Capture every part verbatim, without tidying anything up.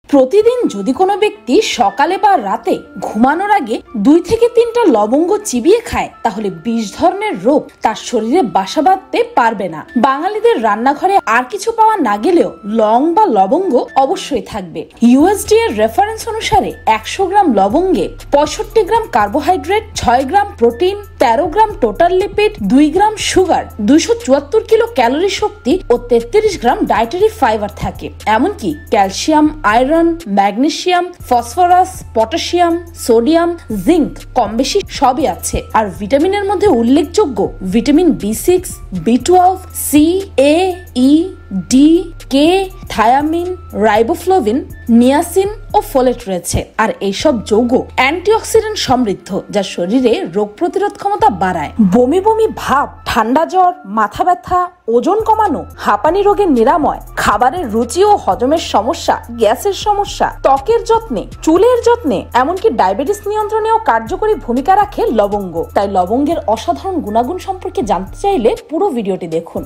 প্রতিদিন যদি কোনো ব্যক্তি সকালে বা রাতে ঘুমানোর আগে দুই থেকে তিনটা লবঙ্গ চিবিয়ে খায় তাহলে বিশ ধরনের রোগ তার শরীরে বাসা বাঁধতে পারবে না। বাঙালিদের রান্নাঘরে আর কিছু পাওয়া না গেলেও লং বা লবঙ্গ অবশ্যই থাকবে। ইউএসডি এর রেফারেন্স অনুসারে একশো গ্রাম লবঙ্গে পঁয়ষট্টি গ্রাম কার্বোহাইড্রেট, ছয় গ্রাম প্রোটিন, তেরো গ্রাম টোটাল লিপিড, দুই গ্রাম সুগার, দুইশো চুয়াত্তর কিলো ক্যালোরি শক্তি ও তেত্রিশ গ্রাম ডায়েটারি ফাইবার থাকে। এমনকি calcium, iron, magnesium, phosphorus, potassium, sodium, zinc কম বেশি সবই আছে। আর ভিটামিনের মধ্যে উল্লেখযোগ্য vitamin B six, B twelve, C, A, E, D, K, thiamine, riboflavin, niacin ও ফোলেট রয়েছে। আর এইসব যৌগ অ্যান্টিঅক্সিডেন্ট সমৃদ্ধ, যা শরীরে রোগ প্রতিরোধ ক্ষমতা বাড়ায়। বমি বমি ভাব, ঠান্ডা জ্বর, মাথা ব্যথা, ওজন কমানো, হাঁপানি রোগের নিরাময়, খাবারের রুচি ও হজমের সমস্যা, গ্যাসের সমস্যা, ত্বকের যত্নে, চুলের যত্নে, এমনকি ডায়াবেটিস নিয়ন্ত্রণেও কার্যকরী ভূমিকা রাখে লবঙ্গ। তাই লবঙ্গের অসাধারণ গুণাগুণ সম্পর্কে জানতে চাইলে পুরো ভিডিওটি দেখুন।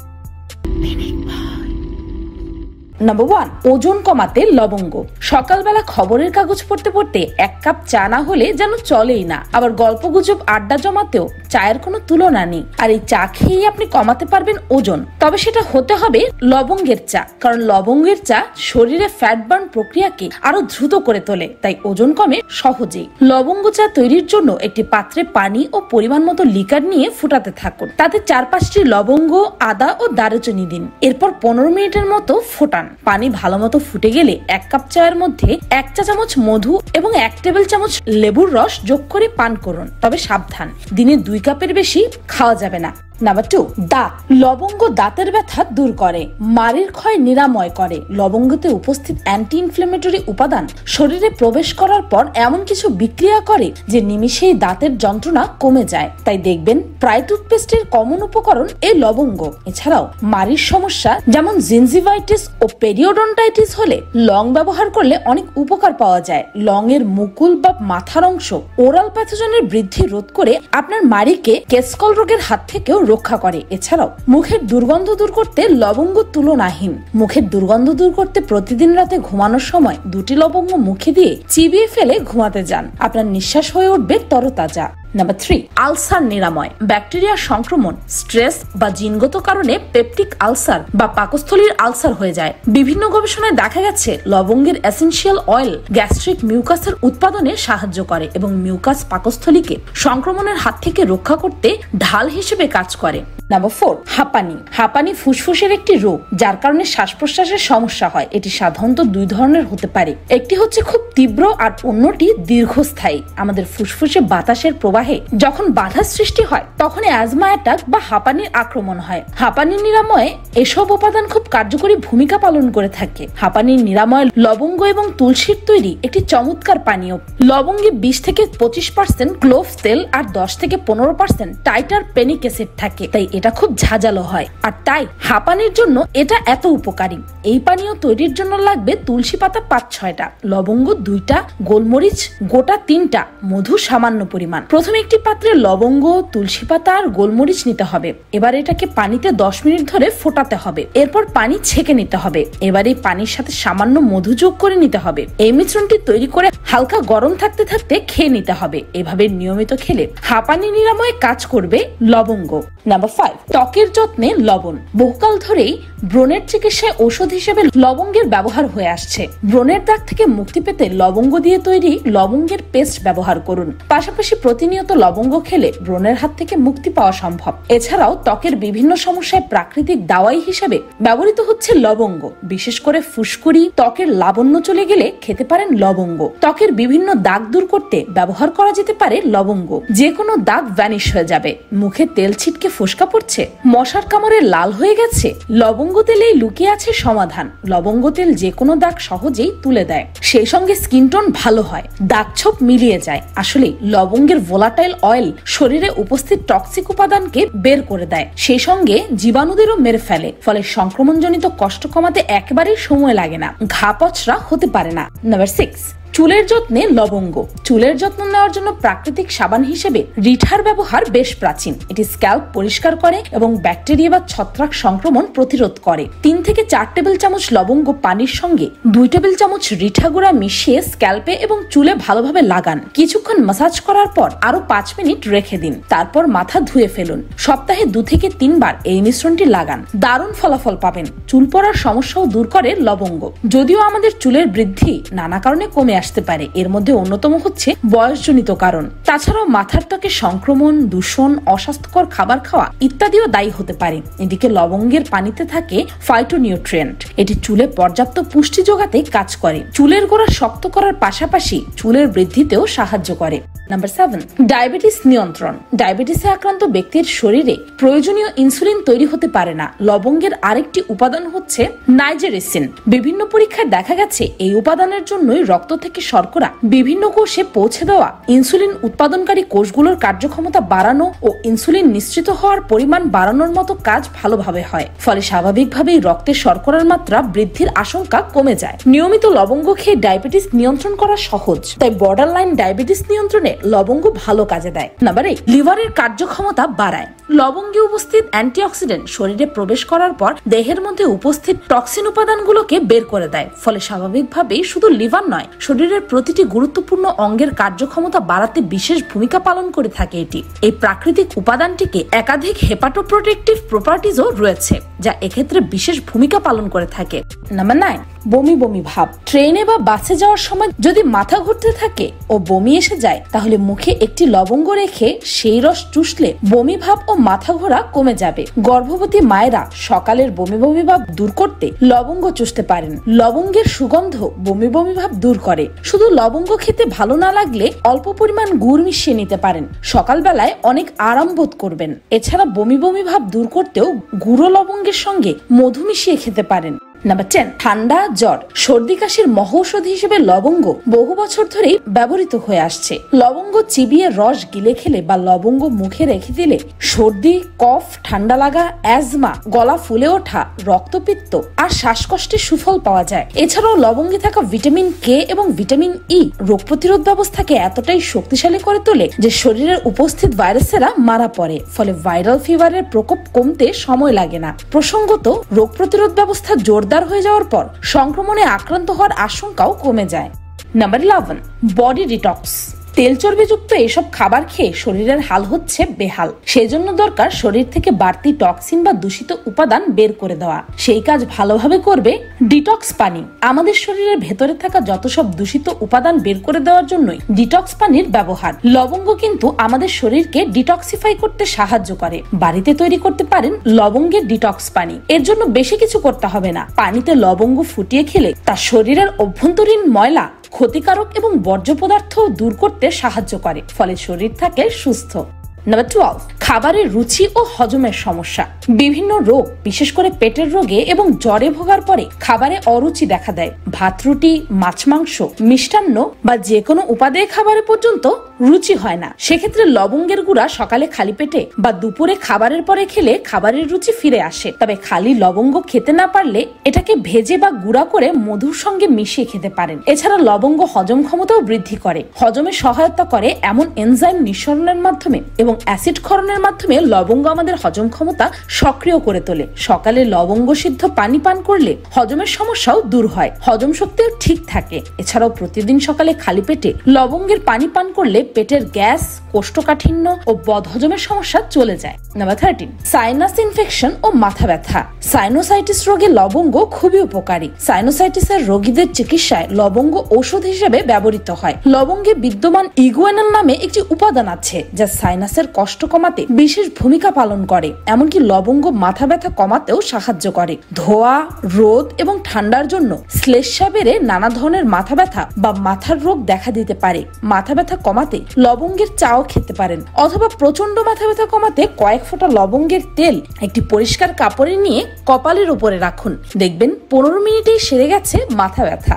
নাম্বার ওয়ান, ওজন কমাতে লবঙ্গ। সকালবেলা খবরের কাগজ পড়তে পড়তে এক কাপ চা না হলে যেন চলেই না। আবার গল্প গুজব আড্ডা জমাতেও চায়ের কোনো তুলনা নেই। আর এই চা খেয়েই আপনি কমাতে পারবেন ওজন, তবে সেটা হতে হবে লবঙ্গের চা। কারণ লবঙ্গের চা শরীরে ফ্যাট বার্ন প্রক্রিয়াকে আরো দ্রুত করে তোলে, তাই ওজন কমে সহজেই। লবঙ্গ চা তৈরির জন্য একটি পাত্রে পানি ও পরিমাণ মতো লিকার নিয়ে ফুটাতে থাকুন। তাতে চার পাঁচটি লবঙ্গ, আদা ও দারুচিনি দিন। এরপর পনেরো মিনিটের মতো ফোটান। পানি ভালো মতো ফুটে গেলে এক কাপ চায়ের মধ্যে এক চা চামচ মধু এবং এক টেবিল চামচ লেবুর রস যোগ করে পান করুন। তবে সাবধান, দিনে দুই কাপের বেশি খাওয়া যাবে না। নাম্বার টু, দাঁত। লবঙ্গ দাঁতের ব্যথা দূর করে, মাড়ির ক্ষয় নিরাময় করে। লবঙ্গতে উপস্থিত অ্যান্টি ইনফ্লেমেটরি উপাদান শরীরে প্রবেশ করার পর এমন কিছু বিক্রিয়া করে যে নিমিষেই দাঁতের যন্ত্রণা কমে যায়। তাই দেখবেন প্রায় টুথপেস্টের কমন উপকরণ এই লবঙ্গ। এছাড়াও মাড়ির সমস্যা যেমন জিনজিভাইটিস ও পেরিওডন্টাইটিস হলে লং ব্যবহার করলে অনেক উপকার পাওয়া যায়। লং এর মুকুল বা মাথার অংশ ওরাল প্যাথোজেনের বৃদ্ধি রোধ করে আপনার মাড়িকে কেসকল রোগের হাত থেকেও রক্ষা করে। এছাড়াও মুখের দুর্গন্ধ দূর করতে লবঙ্গ তুলনাহীন। মুখের দুর্গন্ধ দূর করতে প্রতিদিন রাতে ঘুমানোর সময় দুটি লবঙ্গ মুখে দিয়ে চিবিয়ে ফেলে ঘুমাতে যান। আপনার নিঃশ্বাস হয়ে উঠবে তরতাজা। নাম্বার থ্রি, আলসার নিরাময়। ব্যাকটেরিয়ার সংক্রমণ, স্ট্রেস বা জিনগত কারণে পেপটিক আলসার বা পাকস্থলীর আলসার হয়ে যায়। বিভিন্ন গবেষণায় দেখা গেছে লবঙ্গের এসেনশিয়াল অয়েল গ্যাস্ট্রিক মিউকাসের উৎপাদনে সাহায্য করে এবং মিউকাস পাকস্থলীকে সংক্রমণের হাত থেকে রক্ষা করতে ঢাল হিসেবে কাজ করে। নাম্বার ফোর, হাঁপানি। হাঁপানি ফুসফুসের একটি রোগ যার কারণে শ্বাস প্রশ্বাসের সমস্যা হয়। এটি সাধারণত দুই ধরনের হতে পারে। একটি হচ্ছে খুব তীব্র আর অন্যটি দীর্ঘস্থায়ী। আমাদের ফুসফুসে বাতাসের প্রবাহে যখন বাধা সৃষ্টি হয় তখন অ্যাজমা অ্যাটাক বা হাঁপানির আক্রমণ হয়। হাঁপানির নিরাময়ে এসব উপাদান খুব কার্যকরী ভূমিকা পালন করে থাকে। হাঁপানির নিরাময়ে লবঙ্গ এবং তুলসীর তৈরি একটি চমৎকার পানীয়। লবঙ্গে বিশ থেকে পঁচিশ পার্সেন্ট ক্লোভ তেল আর দশ থেকে পনেরো পার্সেন্ট টাইটার পেনিক অ্যাসিড থাকে, তাই এটা খুব ঝাঁঝালো হয়। আর তাই হাঁপানির জন্য এটা এত উপকারী। এই পানীয় তৈরির জন্য লাগবে তুলসী পাতা পাঁচ ছয়টা, লবঙ্গ দুইটা, গোলমরিচ গোটা তিনটা, মধু সামান্য পরিমাণ। প্রথমে একটি পাত্রে লবঙ্গ, তুলসী পাতা আর গোলমরিচ নিতে হবে। এবার এটাকে পানিতে দশ মিনিট ধরে ফোটাতে হবে। এরপর পানি ছেঁকে নিতে হবে। এবার এই পানির সাথে সামান্য মধু যোগ করে নিতে হবে। এই মিশ্রণটি তৈরি করে হালকা গরম থাকতে থাকতে খেয়ে নিতে হবে। এভাবে নিয়মিত খেলে হাঁপানি নিরাময়ে কাজ করবে লবঙ্গ। নাম্বার ফাইভ, ত্বকের যত্নে লবণ। বহুকাল ধরেই ব্রণের চিকিৎসায় ঔষধ হিসেবে লবঙ্গের ব্যবহার হয়ে আসছে। ব্রণের দাগ থেকে মুক্তি পেতে লবঙ্গ দিয়ে তৈরি লবঙ্গের পেস্ট ব্যবহার করুন। পাশাপাশি প্রতিনিয়ত লবঙ্গ খেলে ব্রণের হাত থেকে মুক্তি পাওয়া সম্ভব। এছাড়াও ত্বকের বিভিন্ন সমস্যায় প্রাকৃতিক দাওয়াই হিসেবে ব্যবহৃত হচ্ছে লবঙ্গ। বিশেষ করে ফুসকুড়ি, ত্বকের লাবণ্য চলে গেলে খেতে পারেন লবঙ্গ। ত্বকের বিভিন্ন দাগ দূর করতে ব্যবহার করা যেতে পারে লবঙ্গ। যে কোনো দাগ ভ্যানিশ হয়ে যাবে। মুখে তেল ছিটকে ফোসকা পড়ছে, মশার কামড়ে লাল হয়ে গেছে, লবঙ্গ তেলেই লুকিয়ে আছে সমাধান। লবঙ্গ তেল যে কোনো দাগ সহজেই তুলে দেয়, সেই সঙ্গে স্কিন টোন ভালো হয়, দাগ ছোপ মিলিয়ে যায়। আসলে লবঙ্গের ভোলাটাইল অয়েল শরীরে উপস্থিত টক্সিক উপাদানকে বের করে দেয়, সেই সঙ্গে জীবাণুদেরও মেরে ফেলে। ফলে সংক্রমণজনিত কষ্ট কমাতে একেবারেই সময় লাগে না, ঘা পচরা হতে পারে না। নাম্বার সিক্স, চুলের যত্নে লবঙ্গ। চুলের যত্ন নেওয়ার জন্য প্রাকৃতিক সাবান হিসেবে রিঠার ব্যবহার বেশ প্রাচীন। এটি স্ক্যাল্প পরিষ্কার করে এবং ব্যাকটেরিয়া বা ছত্রাক সংক্রমণ প্রতিরোধ করে। তিন থেকে চার টেবিল চামচ লবঙ্গ পানির সঙ্গে দুই টেবিল চামচ রিঠা গুঁড়া মিশিয়ে স্ক্যাল্পে এবং চুলে ভালোভাবে লাগান। কিছুক্ষণ ম্যাসাজ করার পর আরো পাঁচ মিনিট রেখে দিন। তারপর মাথা ধুয়ে ফেলুন। সপ্তাহে দু থেকে তিনবার এই মিশ্রণটি লাগান। দারুণ ফলাফল পাবেন। চুল পড়ার সমস্যাও দূর করে লবঙ্গ। যদিও আমাদের চুলের বৃদ্ধি নানা কারণে কমে আসতে পারে, এর মধ্যে অন্যতম হচ্ছে বয়সজনিত কারণ। তাছাড়াও মাথার ত্বকে সংক্রমণ, দূষণ, অস্বাস্থ্যকর খাবার খাওয়া ইত্যাদিও দায়ী হতে পারে। এদিকে লবঙ্গের পানিতে থাকে ফাইটোনিউট্রিয়েন্ট। এটি চুলে পর্যাপ্ত পুষ্টি যোগাতে কাজ করে। চুলের গোড়া শক্ত করার পাশাপাশি চুলের বৃদ্ধিতেও সাহায্য করে। নাম্বার সেভেন, ডায়াবেটিস নিয়ন্ত্রণ। ডায়াবেটিসে আক্রান্ত ব্যক্তির শরীরে প্রয়োজনীয় ইনসুলিন তৈরি হতে পারে না। লবঙ্গের আরেকটি উপাদান হচ্ছে নাইজেরিসিন। বিভিন্ন পরীক্ষায় দেখা গেছে এই উপাদানের জন্যই রক্ত থেকে শর্করা বিভিন্ন কোষে পৌঁছে দেওয়া ইনসুলিন উৎপাদনকারী কোষগুলোর কার্যক্ষমতা বাড়ানো ও ইনসুলিন নিশ্চিত হওয়ার পরিমাণ বাড়ানোর মতো কাজ ভালোভাবে হয়। ফলে স্বাভাবিকভাবেই রক্তে শর্করার মাত্রা বৃদ্ধির আশঙ্কা কমে যায়। নিয়মিত লবঙ্গ খেয়ে ডায়াবেটিস নিয়ন্ত্রণ করা সহজ, তাই বর্ডার লাইন ডায়াবেটিস নিয়ন্ত্রণে লবঙ্গ ভালো কাজে দেয়। নাম্বার এইট, লিভারের কার্যক্ষমতা বাড়ায়। লবঙ্গে উপস্থিত অ্যান্টিঅক্সিডেন্ট শরীরে প্রবেশ করার পর দেহের মধ্যে উপস্থিত টক্সিন উপাদানগুলোকে বের করে দেয়। ফলে স্বাভাবিকভাবেই শুধু লিভার নয়, শরীরের প্রতিটি গুরুত্বপূর্ণ অঙ্গের কার্যক্ষমতা বাড়াতে বিশেষ ভূমিকা পালন করে থাকে এটি। এই প্রাকৃতিক উপাদানটিকে একাধিক হেপাটোপ্রোটেক্টিভ প্রপার্টিজও রয়েছে, যা এক্ষেত্রে বিশেষ ভূমিকা পালন করে থাকে। নাম্বার নাইন, বমি বমি ভাব। ট্রেনে বা বাসে যাওয়ার সময় যদি মাথা ঘুরতে থাকে ও বমি এসে যায়, তাহলে মুখে একটি লবঙ্গ রেখে সেই রস চুষলে বমি ভাব ও মাথা ঘোরা কমে যাবে। গর্ভবতী মায়েরা সকালের বমি বমি ভাব দূর করতে লবঙ্গ চুষতে পারেন। লবঙ্গের সুগন্ধ বমি বমি ভাব দূর করে। শুধু লবঙ্গ খেতে ভালো না লাগলে অল্প পরিমাণ গুড় মিশিয়ে নিতে পারেন। সকালবেলায় অনেক আরাম বোধ করবেন। এছাড়া বমি বমি ভাব দূর করতেও গুঁড়ো লবঙ্গের সঙ্গে মধু মিশিয়ে খেতে পারেন। নাম্বার টেন, ঠান্ডা জ্বর। সর্দি কাশির মহৌষধ হিসেবে লবঙ্গ বহু বছর ধরেই ব্যবহৃত হয়ে আসছে। লবঙ্গ চিবিয়ে রস গিলে খেলে বা লবঙ্গ মুখে রেখে দিলে সর্দি, কফ, ঠান্ডা লাগা, অ্যাজমা, গলা ফুলে ওঠা, রক্তপিত্ত আর শ্বাসকষ্টের সুফল পাওয়া যায়। এছাড়াও লবঙ্গে থাকা ভিটামিন কে এবং ভিটামিন ই রোগ প্রতিরোধ ব্যবস্থাকে এতটাই শক্তিশালী করে তোলে যে শরীরের উপস্থিত ভাইরাসেরা মারা পড়ে। ফলে ভাইরাল ফিভারের প্রকোপ কমতে সময় লাগে না। প্রসঙ্গত, রোগ প্রতিরোধ ব্যবস্থা জোর হয়ে যাওয়ার পর সংক্রমণে আক্রান্ত হওয়ার আশঙ্কাও কমে যায়। Number eleven, body detox. তেল চর্বিযুক্ত এসব খাবার খেয়ে শরীরের হাল হচ্ছে বেহাল। সেজন্য দরকার শরীর থেকে বাড়তি টক্সিন বা দূষিত উপাদান বের করে দেওয়া। সেই কাজ ভালোভাবে করবে ডিটক্স পানি। আমাদের শরীরের ভেতরে থাকা যত সব দূষিত উপাদান বের করে দেওয়ার জন্যই ডিটক্স পানির ব্যবহার। লবঙ্গ কিন্তু আমাদের শরীরকে ডিটক্সিফাই করতে সাহায্য করে। বাড়িতে তৈরি করতে পারেন লবঙ্গের ডিটক্স পানি। এর জন্য বেশি কিছু করতে হবে না। পানিতে লবঙ্গ ফুটিয়ে খেলে তা শরীরের অভ্যন্তরীণ ময়লা, ক্ষতিকারক এবং বর্জ্য পদার্থ দূর করতে সাহায্য করে। ফলে শরীর থাকে সুস্থ। নাম্বার টুয়েলভ, খাবারের রুচি ও হজমের সমস্যা। বিভিন্ন রোগ, বিশেষ করে পেটের রোগে এবং জ্বরে ভোগার পরে খাবারে অরুচি দেখা দেয়। ভাত, রুটি, মাছ, মাংস, মিষ্টান্ন বা যে কোনো উপাদেয় খাবারে পর্যন্ত রুচি হয় না। সেক্ষেত্রে লবঙ্গের গুঁড়া সকালে খালি পেটে বা দুপুরে খাবারের পরে খেলে খাবারের রুচি ফিরে আসে। তবে খালি লবঙ্গ খেতে না পারলে এটাকে ভেজে বা গুঁড়া করে মধুর সঙ্গে মিশিয়ে খেতে পারেন। এছাড়া লবঙ্গ হজম ক্ষমতাও বৃদ্ধি করে। হজমে সহায়তা করে এমন এনজাইম নিঃসরণের মাধ্যমে এবং অ্যাসিড ক্ষরণের মাধ্যমে লবঙ্গ আমাদের হজম ক্ষমতা সক্রিয় করে তোলে। সকালে লবঙ্গ সিদ্ধ পানি পান করলে হজমের সমস্যাও দূর হয়, হজম শক্তিও ঠিক থাকে। এছাড়াও প্রতিদিন সকালে খালি পেটে লবঙ্গের পানি পান করলে পেটের গ্যাস, কোষ্ঠকাঠিন্য ও বদহজমের সমস্যা চলে যায়। নাম্বার থার্টিন, সাইনাস ইনফেকশন ও মাথা ব্যথা। সাইনোসাইটিস রোগে লবঙ্গ খুবই উপকারী। সাইনোসাইটিসের রোগীদের চিকিৎসায় লবঙ্গ ঔষধ হিসেবে ব্যবহৃত হয়। লবঙ্গে বিদ্যমান ইগুয়ানিন নামে একটি উপাদান আছে যা সাইনাসের কষ্ট কমাতে বিশেষ ভূমিকা পালন করে। এমনকি লবঙ্গ মাথা ব্যথা কমাতেও সাহায্য করে। ধোয়া, রোদ এবং ঠান্ডার জন্য শ্লেষ্মা বেড়ে নানা ধরনের মাথা ব্যথা বা মাথার রোগ দেখা দিতে পারে। মাথা ব্যথা কমাতে লবঙ্গের চাও খেতে পারেন, অথবা প্রচন্ড মাথা ব্যথা কমাতে কয়েক ফোঁটা লবঙ্গের তেল একটি পরিষ্কার কাপড়ে নিয়ে কপালের উপরে রাখুন। দেখবেন পনেরো মিনিটেই সেরে গেছে মাথা ব্যথা।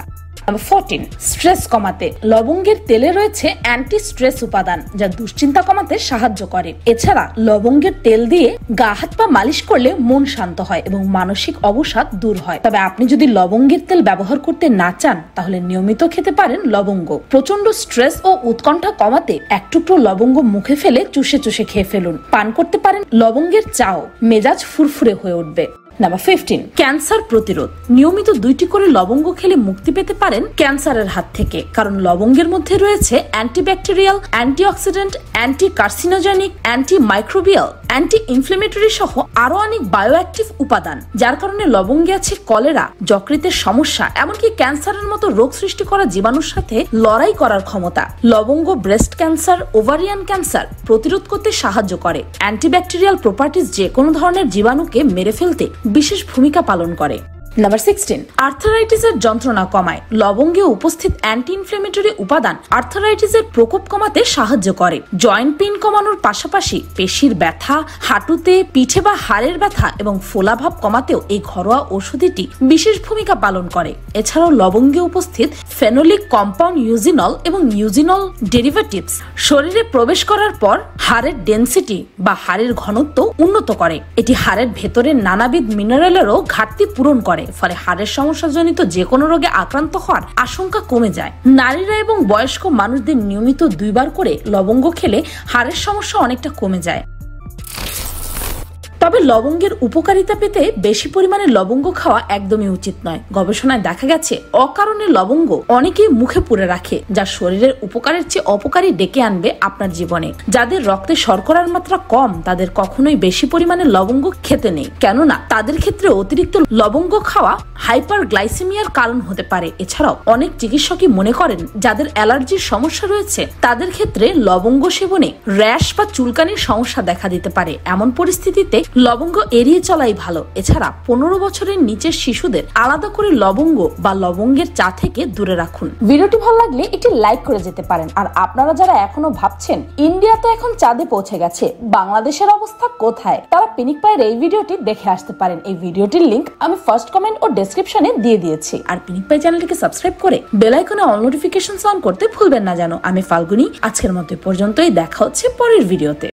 নাম্বার ফোরটিন, স্ট্রেস কমাতে লবঙ্গের তেলে রয়েছে অ্যান্টি স্ট্রেস উপাদান যা দুশ্চিন্তা কমাতে সাহায্য করে। এছাড়া লবঙ্গের তেল দিয়ে গা হাত পা মালিশ করলে মন শান্ত হয় এবং মানসিক অবসাদ দূর হয়। তবে আপনি যদি লবঙ্গের তেল ব্যবহার করতে না চান তাহলে নিয়মিত খেতে পারেন লবঙ্গ। প্রচন্ড স্ট্রেস ও উৎকণ্ঠা কমাতে এক টুকরো লবঙ্গ মুখে ফেলে চুষে চুষে খেয়ে ফেলুন। পান করতে পারেন লবঙ্গের চাও, মেজাজ ফুরফুরে হয়ে উঠবে। নাম্বার ফিফটিন, ক্যান্সার প্রতিরোধ। নিয়মিত দুইটি করে লবঙ্গ খেলে মুক্তি পেতে পারেন ক্যান্সারের হাত থেকে, কারণ লবঙ্গের মধ্যে রয়েছে antibacterial, antioxidant, anti carcinogenic, anti microbial, anti inflammatory সহ আরো অনেক বায়োঅ্যাক্টিভ উপাদান, যার কারণে লবঙ্গে আছে কলেরা, যকৃতের সমস্যা, এমনকি ক্যান্সারের মতো রোগ সৃষ্টি করা জীবাণুর সাথে লড়াই করার ক্ষমতা। লবঙ্গ ব্রেস্ট ক্যান্সার, ওভারিয়ান ক্যান্সার প্রতিরোধ করতে সাহায্য করে। অ্যান্টিব্যাকটেরিয়াল প্রপার্টিজ যে কোনো ধরনের জীবাণুকে মেরে ফেলতে বিশেষ ভূমিকা পালন করে। নাম্বার সিক্সটিন, আর্থারাইটিসের যন্ত্রণা কমায়। লবঙ্গে উপস্থিত অ্যান্টি ইনফ্লেমেটরি উপাদান আর্থারাইটিসের প্রকোপ কমাতে সাহায্য করে। জয়েন্ট পেইন কমানোর পাশাপাশি পেশির ব্যথা, হাঁটুতে, পিঠে বা হাড়ের ব্যথা এবং ফোলাভাব কমাতেও এই ঘরোয়া ওষুধটি বিশেষ ভূমিকা পালন করে। এছাড়াও লবঙ্গে উপস্থিত ফেনোলিক কম্পাউন্ড ইউজিনল এবং ইউজিনল ডেরিভেটিভস শরীরে প্রবেশ করার পর হাড়ের ডেনসিটি বা হাড়ের ঘনত্ব উন্নত করে। এটি হাড়ের ভেতরের নানাবিধ মিনারেলেরও ঘাটতি পূরণ করে, ফলে হাড়ের সমস্যাজনিত যে কোনো রোগে আক্রান্ত হওয়ার আশঙ্কা কমে যায়। নারীরা এবং বয়স্ক মানুষদের নিয়মিত দুইবার করে লবঙ্গ খেলে হাড়ের সমস্যা অনেকটা কমে যায়। তবে লবঙ্গের উপকারিতা পেতে বেশি পরিমাণে লবঙ্গ খাওয়া একদমই উচিত নয়। গবেষণায় দেখা গেছে অকারণে লবঙ্গ অনেকেই মুখে পুরে রাখে, যা শরীরের উপকারের চেয়ে অপকারী ডেকে আনবে আপনার জীবনে। যাদের রক্তে শর্করার মাত্রা কম তাদের কখনোই বেশি পরিমাণে লবঙ্গ খেতে নেই, কেননা তাদের ক্ষেত্রে অতিরিক্ত লবঙ্গ খাওয়া হাইপার গ্লাইসেমিয়ার কারণ হতে পারে। এছাড়াও অনেক চিকিৎসকই মনে করেন যাদের অ্যালার্জির সমস্যা রয়েছে তাদের ক্ষেত্রে লবঙ্গ সেবনে র্যাশ বা চুলকানির সমস্যা দেখা দিতে পারে। এমন পরিস্থিতিতে লবঙ্গ এড়িয়ে চলাই ভালো। এছাড়া পনেরো বছরের নিচের শিশুদের আলাদা করে লবঙ্গ বা লবঙ্গের চা থেকে দূরে রাখুন। ভিডিওটি ভালো লাগলে একটি লাইক করে যেতে পারেন। আর আপনারা যারা এখনো ভাবছেন ইন্ডিয়া তো এখন চাঁদে পৌঁছে গেছে, বাংলাদেশের অবস্থা কোথায়, তারা পিনিক পায়ের এই ভিডিওটি দেখে আসতে পারেন। এই ভিডিওটির লিংক আমি ফার্স্ট কমেন্ট ও ডেসক্রিপশনে দিয়ে দিয়েছি। আর পিনিক পাই চ্যানেলটিকে সাবস্ক্রাইব করে বেল আইকনে অল নোটিফিকেশন অন করতে ভুলবেন না যেন। আমি ফাল্গুনি, আজকের মতো পর্যন্তই, দেখা হচ্ছে পরের ভিডিওতে।